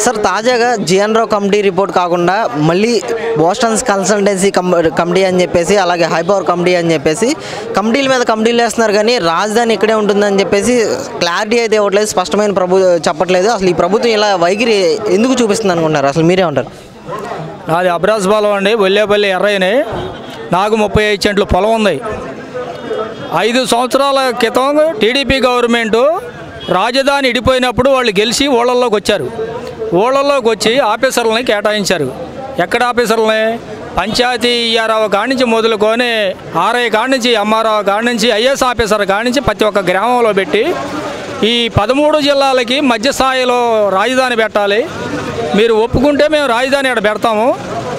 Sir తాజాగా GN రావు committee report కాకుండా మళ్ళీ బోస్టన్స్ కన్సల్టెన్సీ కమిటీ అని చెప్పేసి అలాగే హైపవర్ కమిటీ అని చెప్పేసి కమిటీల మీద కమిటీలు వేస్తున్నారు కానీ రాజధాని ఇక్కడే ఉంటుందని చెప్పేసి క్లారిటీ అయితే ఇవ్వట్లేదు, స్పష్టమైన చెప్పట్లేదు. అసలు ఈ ప్రభుత్వం ఇలా వైఖరి ఎందుకు చూపిస్తుంది అనుకుంటున్నారు? అసలు మీరే ఉంటారు. నాది అబ్రాస్ బాలం అండి, ఒల్లేపల్లి ఎర్రయ్యని. నాకు 35 సెంట్లు పొలం ఉంది. 5 సంవత్సరాల క్రితం టీడీపీ గవర్నమెంటు రాజధాని ఇడిపోయినప్పుడు వాళ్ళు గెలిచి ఊళ్ళల్లోకి వచ్చారు. ఊళ్ళల్లోకి వచ్చి ఆఫీసర్లని కేటాయించారు. ఎక్కడ ఆఫీసర్లని? పంచాయతీ ఈఆర్ఓ కాడి నుంచి మొదలుకొని ఆర్ఐ కాడి నుంచి ఎంఆర్ఓ కాడి నుంచి ఐఏఎస్ ఆఫీసర్ కాడి నుంచి ప్రతి ఒక్క గ్రామంలో పెట్టి ఈ 13 జిల్లాలకి మధ్య స్థాయిలో రాజధాని పెట్టాలి, మీరు ఒప్పుకుంటే మేము రాజధాని ఇక్కడ పెడతాము,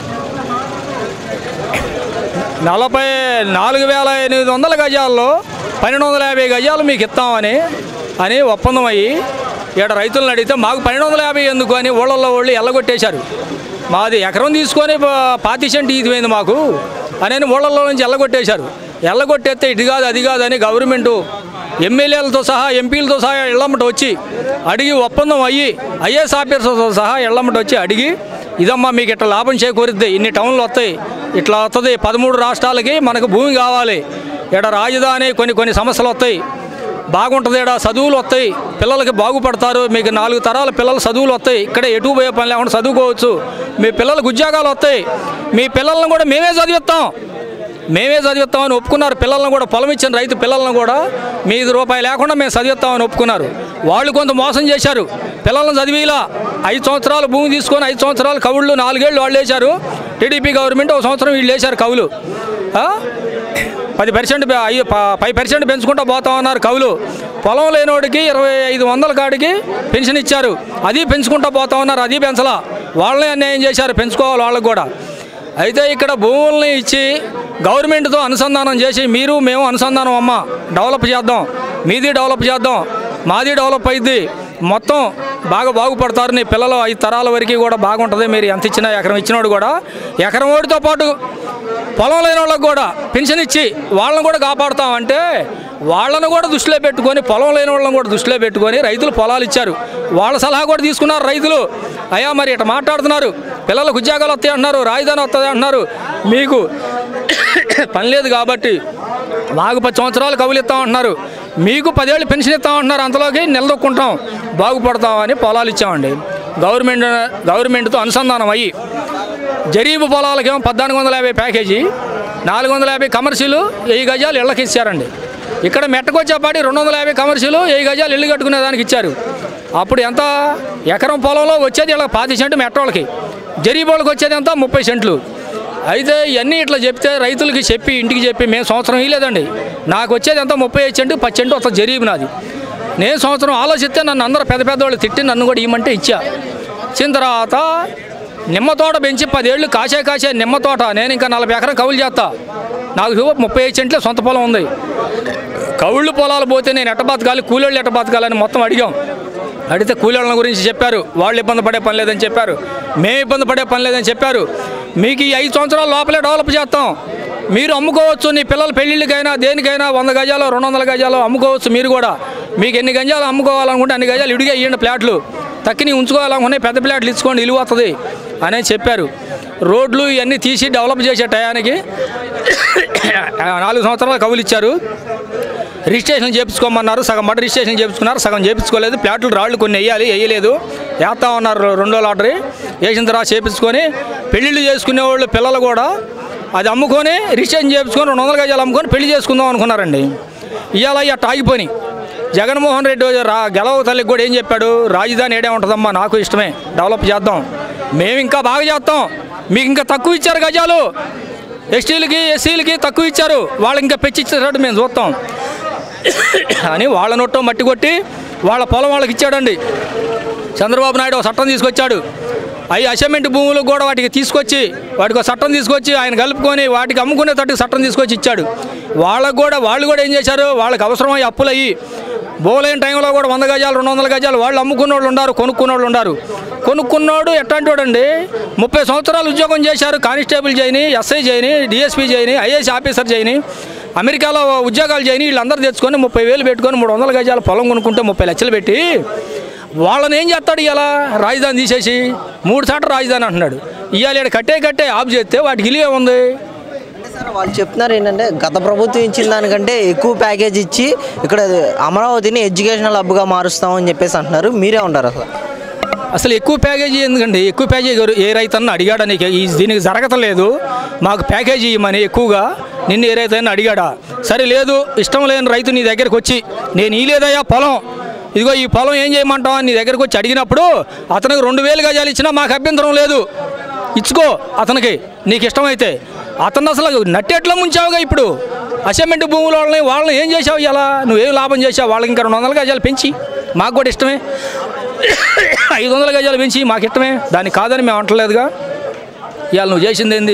44,800 గజాల్లో 1250 గజాలు మీకు ఇస్తామని ఒప్పందం అయ్యి ఇక్కడ రైతులను అడిగితే మాకు 1250 ఎందుకు అని ఊళ్ళల్లో వాళ్ళు ఎల్లగొట్టేశారు. మాది ఎకరం తీసుకొని 40 సెంట్ ఇది పోయింది మాకు అని ఊళ్ళల్లో నుంచి ఎల్లగొట్టేశారు. ఎల్లగొట్టేస్తే ఇది కాదు అది కాదు అని గవర్నమెంటు ఎమ్మెల్యేలతో సహా ఎంపీలతో సహా ఇళ్ళమ్మట వచ్చి అడిగి ఒప్పందం అయ్యి ఐఏఎస్ ఆఫీసర్తో సహా ఇళ్ళమ్మట వచ్చి అడిగి ఇదమ్మా మీకు ఇట్లా లాభం చేకూరుద్ది, ఇన్ని టౌన్లు వస్తాయి, ఇట్లా వస్తుంది, 13 రాష్ట్రాలకి మనకు భూమి కావాలి, ఇక్కడ రాజధాని కొన్ని సమస్యలు వస్తాయి, బాగుంటుంది, ఇక్కడ చదువులు వస్తాయి, పిల్లలకి బాగుపడతారు, మీకు 4 తరాల పిల్లలు చదువులు వస్తాయి, ఇక్కడ ఎటు పోయే పని లేకుండా చదువుకోవచ్చు, మీ పిల్లలకు ఉద్యోగాలు వస్తాయి, మీ పిల్లలను కూడా మేమే చదివిస్తామని ఒప్పుకున్నారు. పిల్లలను కూడా పొలం ఇచ్చిన రైతు పిల్లలను కూడా మీది రూపాయి లేకుండా మేము చదివిస్తామని ఒప్పుకున్నారు. వాళ్ళు కొంత మోసం చేశారు. పిల్లలను చదివిలా 5 సంవత్సరాలు భూమి తీసుకొని 5 సంవత్సరాలు కవుళ్ళు 4 ఏళ్ళు వాళ్ళు వేశారు. టీడీపీ గవర్నమెంట్ 1 సంవత్సరం వీళ్ళు వేశారు కవులు. 5% పెంచుకుంటూ పోతామన్నారు కవులు. పొలం లేనోడికి 2500 కాడికి పెన్షన్ ఇచ్చారు, అది పెంచుకుంటూ పోతామన్నారు, అది పెంచలా. వాళ్ళని అన్యాయం చేశారు, పెంచుకోవాలి వాళ్ళకు కూడా. అయితే ఇక్కడ భూముల్ని ఇచ్చి గవర్నమెంట్తో అనుసంధానం చేసి మీరు మేము అనుసంధానం అమ్మ డెవలప్ చేద్దాం, మీది డెవలప్ చేద్దాం, మాది డెవలప్ అయింది, మొత్తం బాగుపడతారు, నీ పిల్లలు 5 తరాల వరకు కూడా బాగుంటుంది, మీరు ఎంత ఇచ్చినా ఎకరం ఇచ్చినోడు కూడా ఎకరం ఓడితో పాటు పొలం లేని వాళ్ళకి కూడా పెన్షన్ ఇచ్చి వాళ్ళని కూడా కాపాడుతామంటే వాళ్ళను కూడా దృష్టిలో పెట్టుకొని పొలం లేని వాళ్ళని కూడా దృష్టిలో పెట్టుకొని రైతులు పొలాలు ఇచ్చారు. వాళ్ళ సలహా కూడా తీసుకున్నారు రైతులు. అయ్యా మరి ఇట్లా మాట్లాడుతున్నారు, పిల్లలకు ఉద్యోగాలు వస్తాయి అంటున్నారు, రాజధాని వస్తుంది అంటున్నారు, మీకు పని లేదు కాబట్టి మాకు 10 సంవత్సరాలు కవులు ఇస్తామంటున్నారు, మీకు 10 ఏళ్ళు పెన్షన్ ఇస్తామంటున్నారు, అంతలోకి నిలదొక్కుంటాం, బాగుపడతామని పొలాలు ఇచ్చామండి. గవర్నమెంట్తో అనుసంధానం అయ్యి జరీబు పొలాలకేమో 1450 ప్యాకేజీ, 450 కమర్షియలు 1000 గజాలు ఇళ్ళకి ఇచ్చారండి. ఇక్కడ మెట్టకొచ్చేపాటి 250 కమర్షియలు 1000 గజాలు ఇల్లు కట్టుకునే దానికి ఇచ్చారు. అప్పుడు ఎంత ఎకరం పొలంలో వచ్చేది ఇలా 10 సెంటు మెట్టోళ్ళకి, జరీబోళ్ళకి వచ్చేది ఎంత 30 సెంట్లు. అయితే ఇవన్నీ ఇట్లా చెప్తే రైతులకి చెప్పి ఇంటికి చెప్పి మేము సంవత్సరం ఇవ్వలేదండి, నాకు వచ్చేది ఎంత 35 సెంటు 10 సెంటు వస్తుంది జరీబు నాది. నేను సంవత్సరం ఆలోచిస్తే నన్ను అందరూ పెద్దవాళ్ళు తిట్టి నన్ను కూడా ఇవ్వమంటే ఇచ్చా. ఇచ్చిన తర్వాత నిమ్మ తోట పెంచి 10 ఏళ్ళు కాసే నిమ్మ తోట నేను ఇంకా 40 ఎకరం కవులు చేస్తా, నాకు 35 సెంట్లే సొంత పొలం ఉంది. కవుళ్ళు పొలాలు పోతే నేను ఎట్ట బతకాలి, కూలోళ్ళు ఎట్ట బతకాలని మొత్తం అడిగాం. అడిగితే కూలీళ్ళ గురించి చెప్పారు, వాళ్ళు ఇబ్బంది పడే పని లేదని చెప్పారు, మేము ఇబ్బంది పడే పని లేదని చెప్పారు. మీకు ఈ 5 సంవత్సరాల లోపలే డెవలప్ చేస్తాం, మీరు అమ్ముకోవచ్చు, నీ పిల్లల పెళ్ళిళ్ళకైనా దేనికైనా 100 గజాలు 200 గజాలు అమ్ముకోవచ్చు, మీరు కూడా మీకు ఎన్ని గజాలు అమ్ముకోవాలనుకుంటే అన్ని గజాలు ఇడిగా ఇవ్వండి, ప్లాట్లు తక్కిని ఉంచుకోవాలనుకునే పెద్ద ప్లాట్లు ఇచ్చుకోండి, ఇల్లు వస్తుంది అని చెప్పారు. రోడ్లు ఇవన్నీ తీసి డెవలప్ చేసే టయానికి 4 సంవత్సరాలు కవులు ఇచ్చారు. రిజిస్ట్రేషన్ చేయించుకోమన్నారు, సగం మట రిజిస్ట్రేషన్ చేయించుకున్నారు, సగం చేయించుకోలేదు. ప్లాట్లు రాళ్ళు కొన్ని వేయలేదు, వేస్తామన్నారు 2 లాటరీ వేసిన తర్వాత చేయించుకొని పెళ్ళిళ్ళు చేసుకునే వాళ్ళు పిల్లలు కూడా అది అమ్ముకొని రిజిస్ట్రేషన్ చేయించుకొని 200 గజాలు అమ్ముకొని పెళ్లి చేసుకుందాం అనుకున్నారండి. ఇవాళ అట్ట ఆగిపోయి జగన్మోహన్ రెడ్డి గెలవ తల్లికి కూడా ఏం చెప్పాడు, రాజధాని ఏడే ఉంటుందమ్మా, నాకు ఇష్టమే, డెవలప్ చేద్దాం, మేము ఇంకా బాగా చేస్తాం, మీకు ఇంకా తక్కువ ఇచ్చారు గజాలు, ఎస్టీలకి ఎస్సీలకి తక్కువ ఇచ్చారు, వాళ్ళకి ఇంకా పెంచిచ్చేటట్టు మేము చూస్తాం అని వాళ్ళ నొట్టో మట్టి కొట్టి వాళ్ళ పొలం వాళ్ళకి ఇచ్చాడండి. చంద్రబాబు నాయుడు ఒక చట్టం తీసుకొచ్చాడు, అవి అసైన్మెంట్ భూములకు కూడా వాటికి తీసుకొచ్చి వాటికి చట్టం తీసుకొచ్చి ఆయన కలుపుకొని వాటికి అమ్ముకునేటట్టు చట్టం తీసుకొచ్చి ఇచ్చాడు. వాళ్ళు కూడా ఏం చేశారు, వాళ్ళకి అవసరమై అప్పులు అయ్యి బోలైన టైంలో కూడా 100 గజాలు 200 గజాలు వాళ్ళు అమ్ముకున్న వాళ్ళు ఉన్నారు, కొనుక్కున్న వాళ్ళు ఉన్నారు. కొనుక్కున్నాడు ఎట్లాంటి వాడండి, 30 సంవత్సరాలు ఉద్యోగం చేశారు, కానిస్టేబుల్ చేయని, ఎస్ఐ చేయని, డిఎస్పీ చేయని, ఐఏఎస్ ఆఫీసర్ చేయని, అమెరికాలో ఉద్యోగాలు చేయని, వీళ్ళందరూ తెచ్చుకొని 30,000 పెట్టుకొని 300 గజాల పొలం కొనుక్కుంటే 30 లక్షలు పెట్టి వాళ్ళని ఏం చేస్తాడు ఇవాళ రాజధాని తీసేసి 3 సార్లు రాజధాని అంటున్నాడు. ఇవాళ ఇక్కడ కట్టే ఆఫ్ చేస్తే వాటికి ఇలివే ఉంది. అంటే సార్ వాళ్ళు చెప్తున్నారు ఏంటంటే గత ప్రభుత్వం ఇచ్చిన దానికంటే ఎక్కువ ప్యాకేజ్ ఇచ్చి ఇక్కడ అమరావతిని ఎడ్యుకేషనల్ హబ్గా మారుస్తామని చెప్పేసి అంటున్నారు. మీరే ఉంటారు అసలు ఎక్కువ ప్యాకేజీ ఎందుకండి? ఎక్కువ ప్యాకేజీ ఏ రైతన్నా అడిగాడా? నీకు దీనికి జరగతలేదు, మాకు ప్యాకేజీ ఇవ్వమని ఎక్కువగా నిన్ను ఏ రైతన్నా అడిగాడా? సరే లేదు, ఇష్టం లేని రైతు నీ దగ్గరికి వచ్చి నేను ఈ లేదయ్యా పొలం, ఇదిగో ఈ పొలం ఏం చేయమంటావు అని నీ దగ్గరికి వచ్చి అడిగినప్పుడు అతనికి 2000 గజాలు ఇచ్చినా మాకు అభ్యంతరం లేదు, ఇచ్చుకో అతనికి నీకు ఇష్టమైతే. అతను అసలు నట్టేట్లా ముంచావుగా. ఇప్పుడు అసైన్మెంట్ భూముల వాళ్ళని ఏం చేసావు? ఇలా నువ్వేం లాభం చేసావు? వాళ్ళకి ఇంకా 200 గజాలు పెంచి మాకు కూడా ఇష్టమే, 500 గజాలు పెంచి మాకు ఇష్టమే, దానికి కాదని మేము అంటలేదుగా. ఇవాళ నువ్వు చేసింది ఏంది?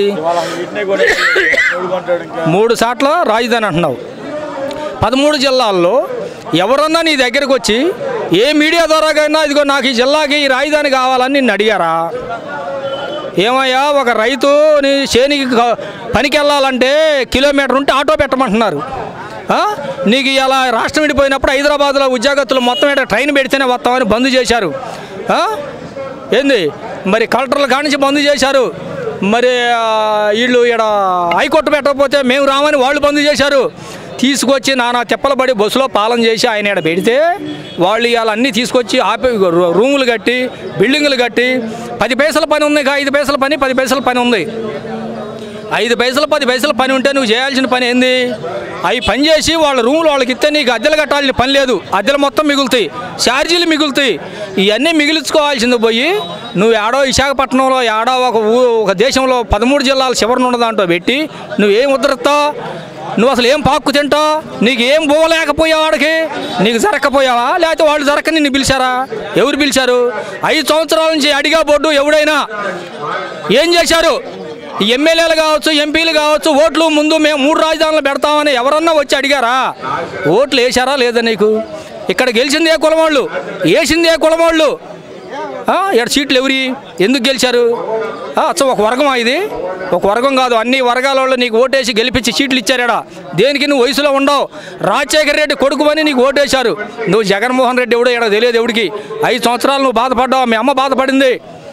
3 సార్లు రాజధాని అంటున్నావు. 13 జిల్లాల్లో ఎవరన్నా నీ దగ్గరకు వచ్చి ఏ మీడియా ద్వారాకైనా ఇదిగో నాకు ఈ జిల్లాకి ఈ రాజధాని కావాలని నిన్ను అడిగారా? ఏమయ్యా, ఒక రైతు నీ చేనికి పనికి వెళ్ళాలంటే కిలోమీటర్ ఉంటే ఆటో పెట్టమంటున్నారు. నీకు ఇలా రాష్ట్రం విడిపోయినప్పుడు హైదరాబాద్లో ఉద్యోగస్తులు మొత్తం ఇక్కడ ట్రైన్ పెడితేనే వస్తామని బంద్ చేశారు. ఏంది మరి కలెక్టర్లు కానించి బంద్ చేశారు. మరి వీళ్ళు ఇక్కడ హైకోర్టు పెట్టకపోతే మేము రామని వాళ్ళు బంద్ చేశారు. తీసుకొచ్చి నానా తిప్పలు పడి బస్సులో పాలన చేసి ఆయన ఇక్కడ పెడితే వాళ్ళు ఇవాళ అన్నీ తీసుకొచ్చి రూములు కట్టి బిల్డింగులు కట్టి 10 పైసల పని ఉంది, 5 పైసల పని 10 పైసల పని ఉంది. 5 పైసలు 10 పైసల పని ఉంటే నువ్వు చేయాల్సిన పని ఏంది? అవి పని చేసి వాళ్ళ రూములు వాళ్ళకి ఇస్తే నీకు అద్దెలు కట్టాల్సిన పని లేదు, అద్దెలు మొత్తం మిగులుతాయి, ఛార్జీలు మిగులుతాయి. ఇవన్నీ మిగిలించుకోవాల్సింది పోయి నువ్వు ఏడో విశాఖపట్నంలో ఏడో ఒక దేశంలో 13 జిల్లాలు చివరిన ఉన్న దాంట్లో పెట్టి నువ్వేం ఉద్ధరిస్తావు? నువ్వు అసలు ఏం పాక్కు తింటావు? నీకు ఏం పోలేకపోయావు? వాడికి నీకు జరగకపోయావా? లేకపోతే వాళ్ళు జరగని నిన్ను పిలిచారా? ఎవరు పిలిచారు? 5 సంవత్సరాల నుంచి అడిగా బోర్డు ఎవడైనా ఏం చేశారు? ఎమ్మెల్యేలు కావచ్చు, ఎంపీలు కావచ్చు, ఓట్లు ముందు మేము 3 రాజధానులు పెడతామని ఎవరన్నా వచ్చి అడిగారా? ఓట్లు వేశారా లేదా? నీకు ఇక్కడ గెలిచింది ఏ కులం వాళ్ళు, వేసింది ఏ కులం వాళ్ళు? ఇక్కడ సీట్లు ఎవరి ఎందుకు గెలిచారు? అసలు ఒక వర్గం, ఇది ఒక వర్గం కాదు, అన్ని వర్గాల వాళ్ళు నీకు ఓటేసి గెలిపించి సీట్లు ఇచ్చారా? దేనికి నువ్వు వయసులో ఉండవు. రాజశేఖర రెడ్డి కొడుకు అని నీకు ఓటేశారు. నువ్వు జగన్మోహన్ రెడ్డి ఎవడో ఇక్కడ తెలియదు ఎవడికి. 5 సంవత్సరాలు నువ్వు బాధపడ్డావు, మీ అమ్మ బాధపడింది.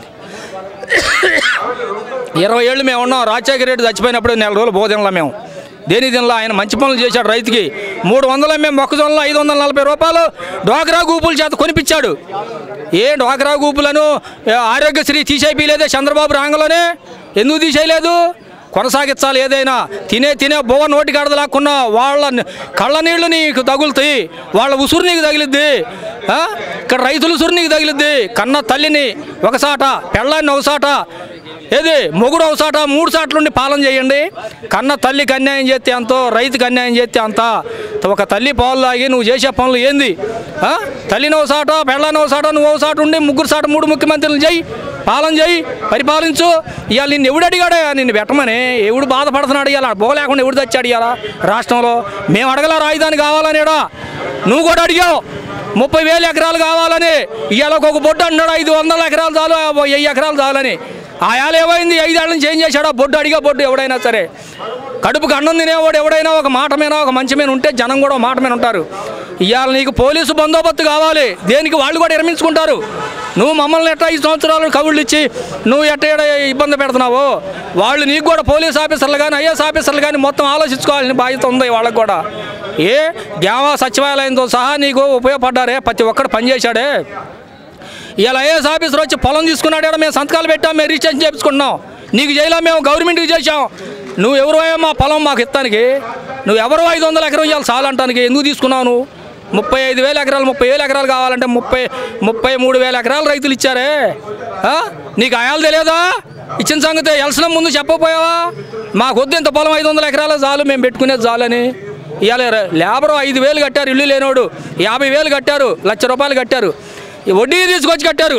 20 ఏళ్ళు మేము ఉన్నాం. రాజశేఖర రెడ్డి చచ్చిపోయినప్పుడు 4 రోజులు భోజనంలో మేము దేని దీనిలో ఆయన మంచి పనులు చేశాడు. రైతుకి 300 మేము మొక్కజొన్నలో 540 రూపాయలు డ్వాక్రా గ్రూపుల చేత కొనిపించాడు. ఏ డ్వాక్రా గ్రూపులను ఆరోగ్యశ్రీ తీసేయలేదే చంద్రబాబు రాంగలోనే? ఎందుకు తీసేయలేదు? కొనసాగించాలి. ఏదైనా తినే బొవ్వ నోటి కాడదు లాక్కున్నా వాళ్ళ కళ్ళ నీళ్లు నీకు తగులుతాయి, వాళ్ళ ఉసురు నీకు తగిలిద్ది. ఇక్కడ రైతుల ఉసురు నీకు తగిలిద్ది. కన్న తల్లిని ఒకసాట, పెళ్ళాన్ని ఒకసాట, ఏది మొగుడు ఒకసాట, 3 సార్లుండి పాలన చేయండి. కన్న తల్లికి అన్యాయం చేస్తే అంతో, రైతుకి అన్యాయం చేస్తే అంత. ఒక తల్లి పాలు తాగి నువ్వు చేసే పనులు ఏంది? తల్లిని ఒకసాట, పెళ్ళాన్ని ఒకసాట, నువ్వు ఒకసాట ఉండి 3 సాట 3 ముఖ్యమంత్రులు చేయి, పాలన చేయి, పరిపాలించు. ఇవాళ నిన్ను ఎవడు అడిగాడా? నిన్ను పెట్టమని ఎవడు బాధపడుతున్నాడు? ఇవాళ పోలేకుండా ఎవడు తెచ్చాడు ఇవాళ రాష్ట్రంలో? మేము అడగల రాజధాని కావాలనేడా? నువ్వు కూడా అడిగావు 30,000 ఎకరాలు కావాలని. ఇవాళ ఒక బొడ్డు అంటున్నాడు 500 ఎకరాలు చాలు, 1000 ఎకరాలు చాలని. ఆయాలు ఏమైంది? 5 ఏళ్ళ నుంచి ఏం చేశాడో? బొడ్డు అడిగా బొడ్డు ఎవడైనా సరే, కడుపుకు అన్నం తినేవాడు ఎవడైనా ఒక మాట మీద, ఒక మంచి మీద ఉంటే జనం కూడా మాట మీద ఉంటారు. ఇవాళ నీకు పోలీసు బందోబస్తు కావాలి, దేనికి వాళ్ళు కూడా విరమించుకుంటారు. నువ్వు మమ్మల్ని ఎట్లా 5 సంవత్సరాలు కబుర్లు ఇచ్చి నువ్వు ఎట్ట ఇబ్బంది పెడుతున్నావు? వాళ్ళు నీకు కూడా పోలీస్ ఆఫీసర్లు కానీ, ఐఏఎస్ ఆఫీసర్లు కానీ మొత్తం ఆలోచించుకోవాలని బాధ్యత ఉంది వాళ్ళకు కూడా. ఏ గ్రామ సచివాలయంతో సహా నీకు ఉపయోగపడ్డారే, ప్రతి ఒక్కడు పనిచేశాడే. ఇలా ఐఏఎస్ ఆఫీసర్ వచ్చి పొలం తీసుకున్నాడు, మేము సంతకాలు పెట్టాం, మేము రిజిస్ట్రేషన్ చేయించుకున్నాం. నీకు చేయలే, మేము గవర్నమెంట్కి చేసాం. నువ్వు ఎవరు మా పొలం మాకు ఇస్తానికి? నువ్వు ఎవరు 500 ఎకరం ఇవ్వాలి చాలు అంటానికి? ఎందుకు తీసుకున్నావు నువ్వు? 35,000 ఎకరాలు 30,000 ఎకరాలు కావాలంటే 33,000 ఎకరాలు రైతులు ఇచ్చారే. నీకు ఆయాలు తెలియదా? ఇచ్చిన సంగతి ఎలసిన ముందు చెప్పకపోయావా? మాకు వద్దు ఇంత పొలం 500 ఎకరాలు చాలు, మేము పెట్టుకునేది చాలని. ఇవాళ లేబరు 5,000 కట్టారు, ఇల్లు లేనోడు 50,000 కట్టారు, ₹1,00,000 కట్టారు, వడ్డీ తీసుకొచ్చి కట్టారు.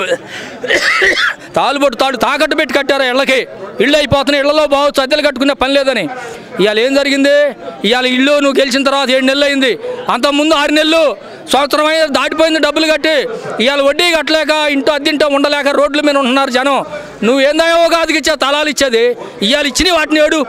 తాకట్టు పెట్టి కట్టారు. ఇళ్ళకి ఇళ్ళు అయిపోతున్నాయి, ఇళ్లలో బావచ్చు, అద్దెలు కట్టుకునే పని లేదని. ఇవాళ ఏం జరిగింది? ఇవాళ ఇల్లు నువ్వు గెలిచిన తర్వాత 7 నెలలు అయింది, అంతకుముందు 6 నెలలు, సంవత్సరం అయింది, దాటిపోయింది డబ్బులు కట్టి. ఇవాళ వడ్డీ కట్టలేక ఇంటో అద్దెంటో ఉండలేక రోడ్ల మీద ఉంటున్నారు జనం. నువ్వు ఏందాయో కాదుకి ఇచ్చా తలాలు ఇచ్చేది. ఇవాళ ఇచ్చినవి వాటిని ఏడు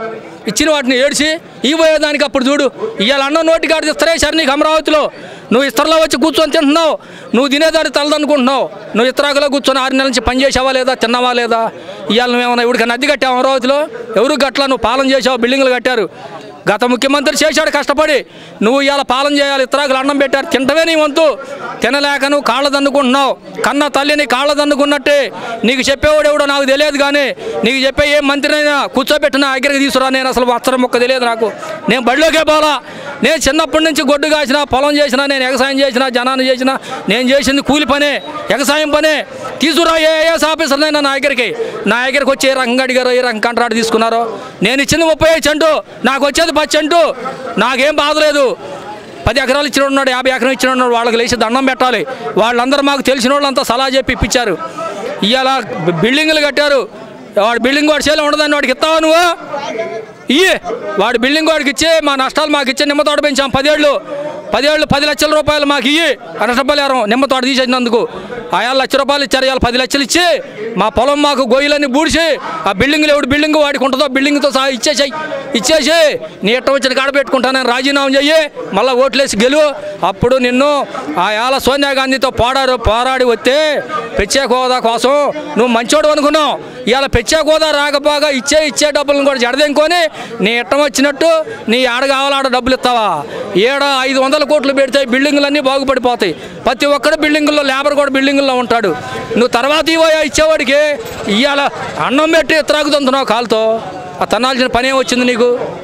ఇచ్చిన వాటిని ఏడ్చి ఇవ్వబోయేదానికి అప్పుడు చూడు. ఇవాళ అన్నం నోటి కాడ ఇస్తరేశారు నీకు అమరావతిలో. నువ్వు ఇస్తరలో వచ్చి కూర్చొని తింటున్నావు, నువ్వు తినేదాన్ని తలదనుకుంటున్నావు. నువ్వు ఇస్తరాకులో కూర్చొని 6 నెలల నుంచి పని చేసావా లేదా, తిన్నావా లేదా? ఇవాళ నువ్వేమన్నా ఇవిడికన్నా అద్దె కట్టావు అమరావతిలో? ఎవరు గట్లా నువ్వు పాలన చేసావు, బిల్డింగ్లు కట్టారు. గత ముఖ్యమంత్రి చేశాడు కష్టపడి, నువ్వు ఇవాళ పాలన చేయాలి. ఇతరాకులు అన్నం పెట్టారు, తింటవే నీ వంతు. తినలేక నువ్వు కాళ్ళ దండుకుంటున్నావు. కన్న తల్లిని కాళ్ళ దండుకున్నట్టే. నీకు చెప్పేవాడు ఎవడో నాకు తెలియదు, కానీ నీకు చెప్పే ఏ మంత్రినైనా కూర్చోబెట్టిన దగ్గరికి తీసుకురా. నేను అసలు అక్షరం మొక్క తెలియదు నాకు. నేను బడిలోకే పోలా. నేను చిన్నప్పటి నుంచి గొడ్డు కాసిన, పొలం చేసిన, నేను వ్యవసాయం చేసిన, జనాన్ని చేసిన, నేను చేసింది కూలి పనే, వ్యవసాయం పనే. తీసుకురా ఏఎస్ ఆఫీసర్నైనా నా దగ్గరికి వచ్చి ఏ రకంగా అడిగారో, ఏ రకం కాంట్రాక్ట్ తీసుకున్నారో. నేను ఇచ్చింది 35 సెంటు, నాకు వచ్చేది 10 సెంటు. నాకేం బాధ లేదు. 10 ఎకరాలు ఇచ్చిన ఉన్నాడు, 50 ఎకరాలు ఇచ్చిన ఉన్నాడు, వాళ్ళకి లేచి దండం పెట్టాలి. వాళ్ళందరూ మాకు తెలిసిన వాళ్ళంతా సలహా చెప్పి ఇప్పించారు. ఇవాళ బిల్డింగులు కట్టారు. వాడు బిల్డింగ్ వాడి చేలో ఉండదని వాడికి ఇస్తావా నువ్వు? వాడు బిల్డింగ్ వాడికి ఇచ్చి మా నష్టాలు మాకు ఇచ్చి నిమ్మ తోట పెంచాం 10 ఏళ్ళు 10 లక్షల రూపాయలు మాకు ఇయ్యి నష్టపరిహారం నిమ్మ తోట తీసేసినందుకు. 5 లక్షల రూపాయలు ఇచ్చారు. ఇవాళ 10 లక్షలు ఇచ్చి మా పొలం మాకు గొయ్యలన్నీ బూడిసి ఆ బిల్డింగ్లు ఎవడు బిల్డింగ్ వాడికి ఉంటుందో బిల్డింగ్తో సహా ఇచ్చేసి నీ ఇట్టం వచ్చిన కాడ పెట్టుకుంటానని రాజీనామా చెయ్యి, మళ్ళీ ఓట్లేసి గెలువు. అప్పుడు నిన్ను ఆ ఏళ్ళ సోనియా గాంధీతో పోరాడి వస్తే ప్రత్యేక హోదా కోసం నువ్వు మంచోడు అనుకున్నావు. ఇవాళ ప్రత్యేక హోదా రాకపోగా ఇచ్చే డబ్బులను కూడా జడదెంకొని నీ ఇట్టం వచ్చినట్టు నీ ఆడ కావాలా ఆడ డబ్బులు ఇస్తావా? 500 కోట్లు పెడితే బిల్డింగులన్నీ బాగుపడిపోతాయి. ప్రతి ఒక్కడు బిల్డింగుల్లో, లేబర్ కూడా బిల్డింగుల్లో ఉంటాడు. నువ్వు తర్వాత ఇచ్చేవాడికి ఇవాళ అన్నం పెట్టి త్రాగుతుంటున్నావు కాలుతో. ఆ తనాల్సిన పని ఏమొచ్చింది నీకు?